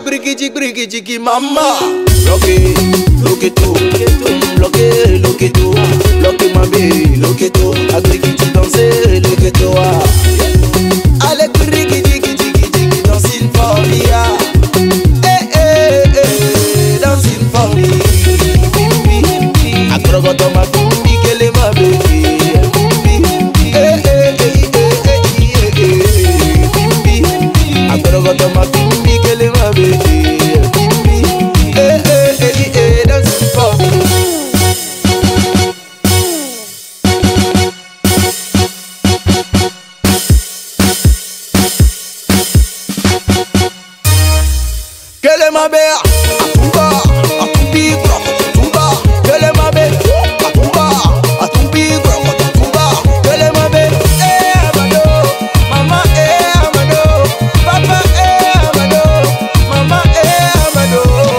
briki chiki mama. Lock it tout, lock it tout, lock it ma baby, lock it tout. Agriki tu danser, lock it tout. Allez briki chiki dancing for me, dancing for me. Akrogoto ma bimbi kele ma baby. Akrogoto ma bimbi kele ma baby. Dancing for me. Kele ma bea, atumba, atumbi, atumba. Kele ma be, atumba, atumbi, atumba. Kele ma be, amado, mama amado, papa amado, mama amado.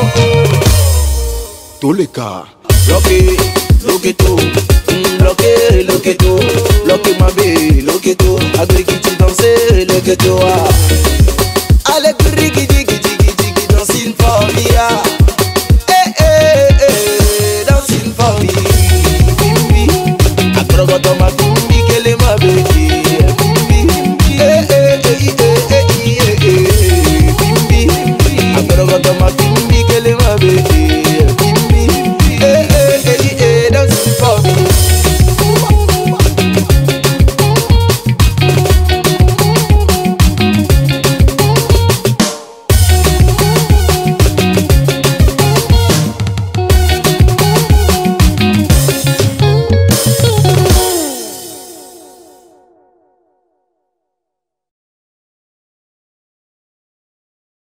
Tous les cas, lock it tout, lock it tout, lock it ma be, lock it tout. Agriki tu danser, lock it tout.